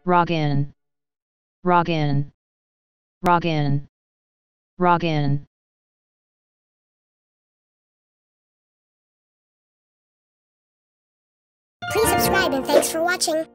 Roggen, Roggen, Roggen, Roggen. Please subscribe and thanks for watching.